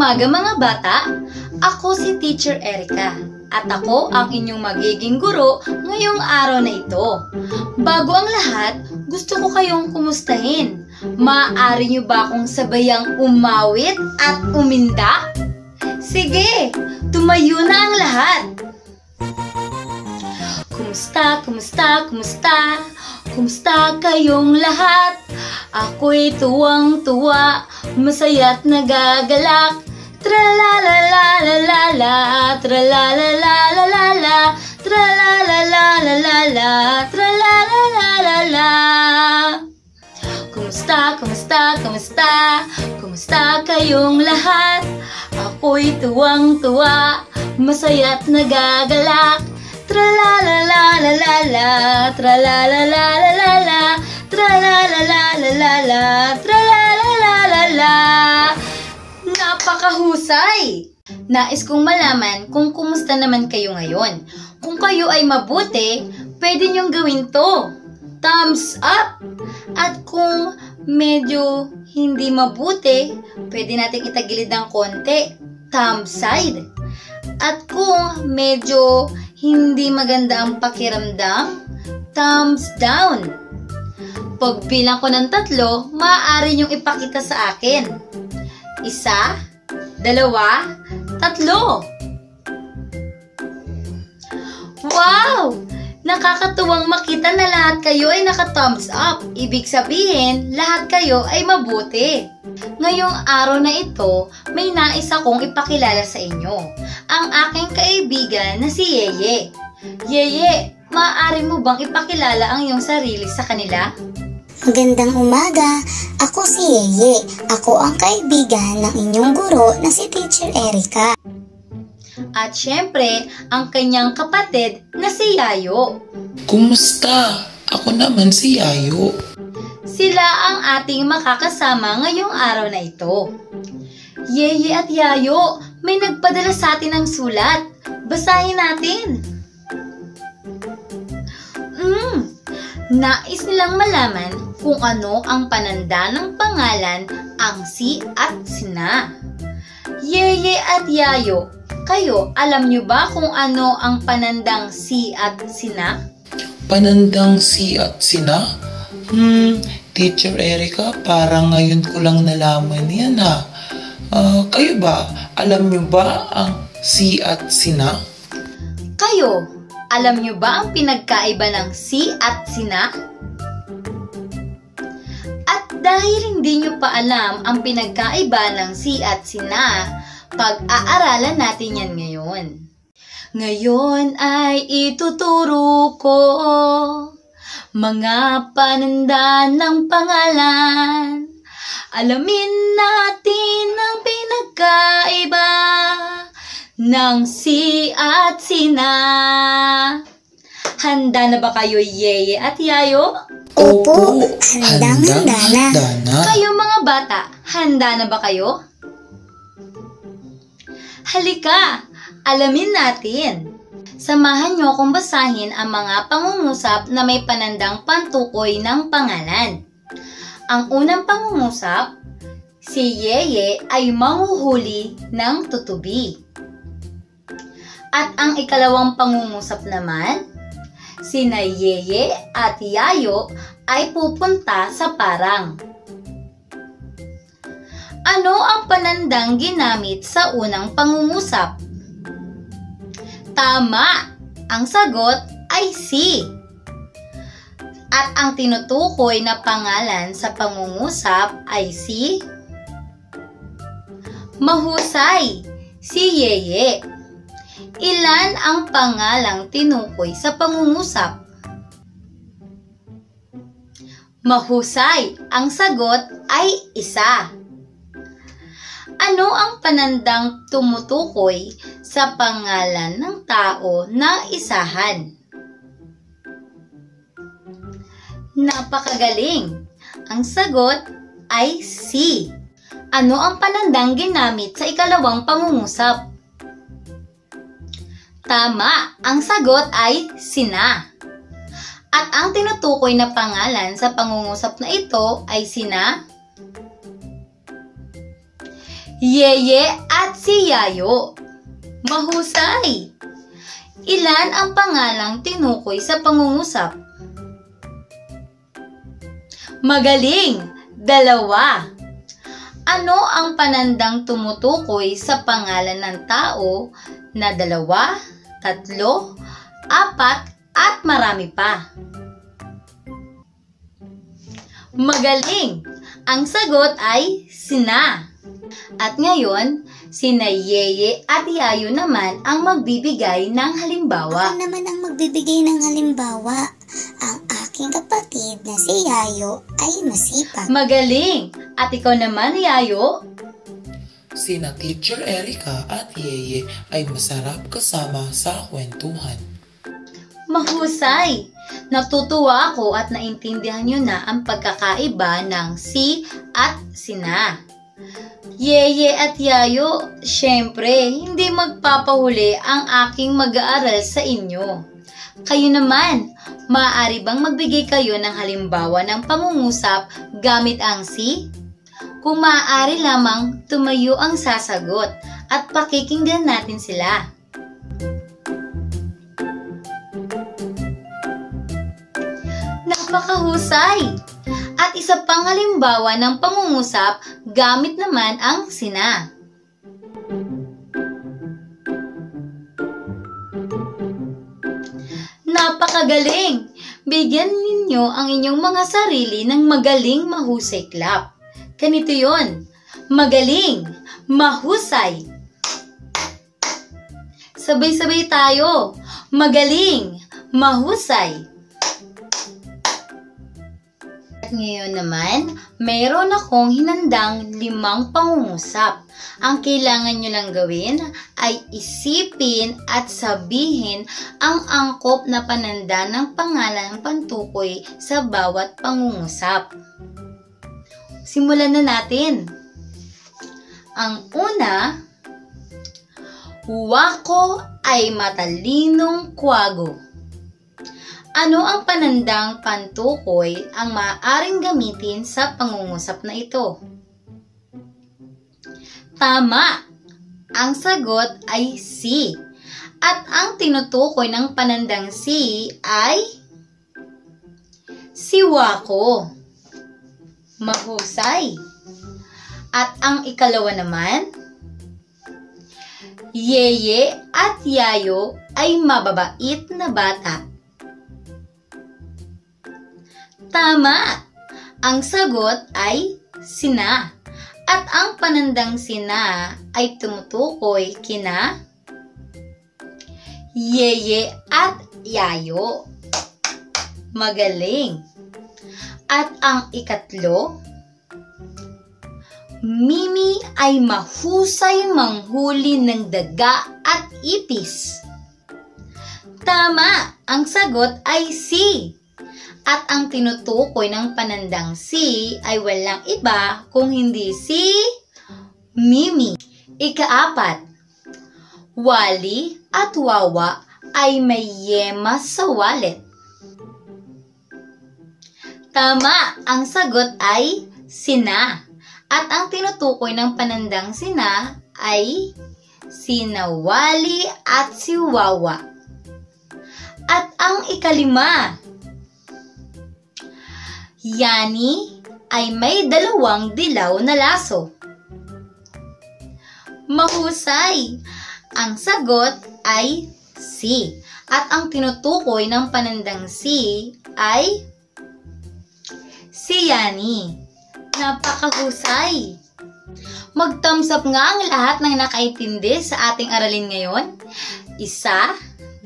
umaga mga bata! Ako si Teacher Erica at ako ang inyong magiging guro ngayong araw na ito. Bago ang lahat, gusto ko kayong kumustahin. Maaari niyo ba akong sabayang umawit at uminda? Sige, tumayo na ang lahat! Kumusta, kumusta, kumusta? Kumusta kayong lahat? Ako'y tuwang-tuwa, masaya't nagagalak. Tra-la-la-la-la-la-la, tra-la-la-la-la-la-la, tra-la-la-la-la-la-la, tra-la-la-la-la-la. Kumusta, kumusta, kumusta? Kumusta kayong lahat? Ako'y tuwang-tuwa, masaya't nagagalak. Tra-la-la-la-la-la-la, tra-la-la-la-la-la-la, tra-la-la-la-la-la-la, tra-la-la-la-la-la. Napakahusay! Nais kong malaman kung kumusta naman kayo ngayon. Kung kayo ay mabuti, pwede niyong gawin to. Thumbs up! At kung medyo hindi mabuti, pwede nating itagilid ng konti. Thumb side. At kung medyo hindi maganda ang pakiramdam, thumbs down. Pagbilang ko ng 3, maaari niyong ipakita sa akin. 1, 2, 3. Wow! Nakakatuwang makita na lahat kayo ay naka-thumbs up. Ibig sabihin, lahat kayo ay mabuti. Ngayong araw na ito, may nais akong ipakilala sa inyo. Ang aking kaibigan na si Yeye. Yeye, maaari mo bang ipakilala ang iyong sarili sa kanila? Magandang umaga! Ako si Yeye. Ako ang kaibigan ng inyong guro na si Teacher Erica. At syempre, ang kanyang kapatid na si Yayo. Kumusta? Ako naman si Yayo. Sila ang ating makakasama ngayong araw na ito. Yeye at Yayo, may nagpadala sa atin ng sulat. Basahin natin. Nais nilang malaman kung ano ang pananda ng pangalan ang si at sina. Yeye at Yayo, kayo, alam nyo ba kung ano ang panandang si at sina? Panandang si at sina? Teacher Erica, parang ngayon ko lang nalaman yan ha. Kayo ba, alam nyo ba ang si at sina? Kayo, alam nyo ba ang pinagkaiba ng si at sina? At dahil hindi nyo pa alam ang pinagkaiba ng si at sina, pag-aaralan natin yan ngayon. Ngayon ay ituturo ko mga pananda ng pangalan. Alamin natin ang pinagkaiba ng si at sina. Handa na ba kayo, Yeye at Yayo? Opo, handang-handa na. Kayo mga bata, handa na ba kayo? Halika, alamin natin. Samahan niyo akong basahin ang mga pangungusap na may panandang pantukoy ng pangalan. Ang unang pangungusap, si Yeye ay manghuhuli ng tutubi. At ang ikalawang pangungusap naman, sina Yeye at Yayo ay pupunta sa parang. Ano ang panandang ginamit sa unang pangungusap? Tama! Ang sagot ay si. At ang tinutukoy na pangalan sa pangungusap ay si mahusay, si Yeye. Ilan ang pangalang tinukoy sa pangungusap? Mahusay. Ang sagot ay 1. Ano ang panandang tumutukoy sa pangalan ng tao na isahan? Napakagaling! Ang sagot ay si. Ano ang panandang ginamit sa ikalawang pangungusap? Tama! Ang sagot ay sina. At ang tinutukoy na pangalan sa pangungusap na ito ay sina Yeye at si Yayo. Mahusay! Ilan ang pangalang tinukoy sa pangungusap? Magaling! 2. Ano ang panandang tumutukoy sa pangalan ng tao na 2, 3, 4 at marami pa? Magaling! Ang sagot ay sina. At ngayon, sina Yeye at Yayo naman ang magbibigay ng halimbawa. Ako naman ang magbibigay ng halimbawa. Ang aking kapatid na si Yayo ay masipag. Magaling! At ikaw naman, Yayo? Sina Teacher Erica at Yeye ay masarap kasama sa kwentuhan. Mahusay! Natutuwa ako at naintindihan nyo na ang pagkakaiba ng si at sina. Yeye at Yayo, syempre, hindi magpapahuli ang aking mag-aaral sa inyo. Kayo naman, maaari bang magbigay kayo ng halimbawa ng pangungusap gamit ang si? Kung maaari lamang, tumayo ang sasagot at pakikinggan natin sila. Napakahusay! At isa pang halimbawa ng pangungusap gamit naman ang sina. Napakagaling! Bigyan ninyo ang inyong mga sarili ng magaling mahusay clap. Ganito yon. Magaling, mahusay. Sabay-sabay tayo. Magaling, mahusay. Ngayon naman, mayroon akong hinandang 5 pangungusap. Ang kailangan nyo lang gawin ay isipin at sabihin ang angkop na pananda ng pangalan ng pantukoy sa bawat pangungusap. Simulan na natin. Ang una, wako ay matalinong kwago. Ano ang panandang pantukoy ang maaaring gamitin sa pangungusap na ito? Tama! Ang sagot ay si. At ang tinutukoy ng panandang si ay si Wako. Mahusay! At ang ikalawa naman, Yeye at Yayo ay mababait na bata. Tama! Ang sagot ay sina. At ang panandang sina ay tumutukoy kina Yeye at Yayo. Magaling! At ang ikatlo, Mimi ay mahusay manghuli ng daga at ipis. Tama! Ang sagot ay si. At ang tinutukoy ng panandang si ay walang iba kung hindi si Mimi. Ika-4, Wali at Wawa ay may yema sa wallet. Tama! Ang sagot ay sina. At ang tinutukoy ng panandang sina ay sina Wali at si Wawa. At ang ikalima, Yani ay may 2 dilaw na laso. Mahusay! Ang sagot ay si. At ang tinutukoy ng panandang si ay si Yani. Napakahusay! Mag-thumbs up nga ang lahat ng nakaintindi sa ating aralin ngayon. 1, 2,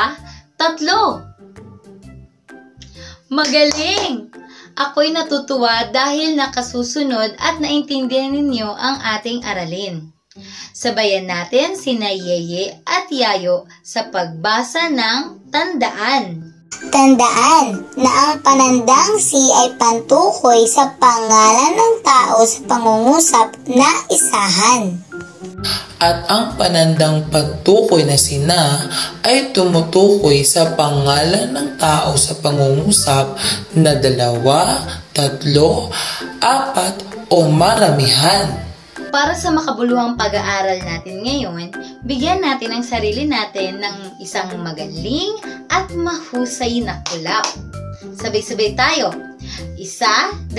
3. Magaling! Ako'y natutuwa dahil nakasusunod at naintindihan ninyo ang ating aralin. Sabayan natin sina Yeye at Yayo sa pagbasa ng tandaan. Tandaan na ang panandang si ay pantukoy sa pangalan ng tao sa pangungusap na isahan. At ang panandang pagtukoy na sina ay tumutukoy sa pangalan ng tao sa pangungusap na 2, 3, 4 o maramihan. Para sa makabuluhang pag-aaral natin ngayon, bigyan natin ang sarili natin ng isang magaling at mahusay na kulap. Sabay-sabay tayo. 1, 2,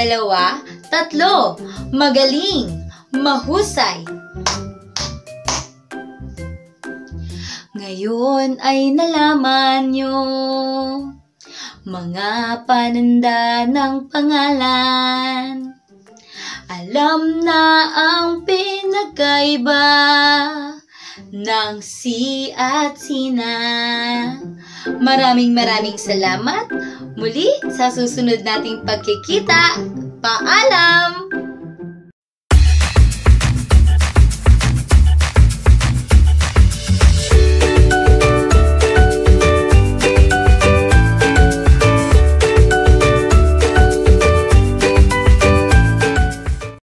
3. Magaling, mahusay. Ngayon ay nalaman nyo mga pananda ng pangalan. Alam na ang pinagkaiba ng si at sina. Maraming salamat. Muli sa susunod nating pagkikita. Paalam!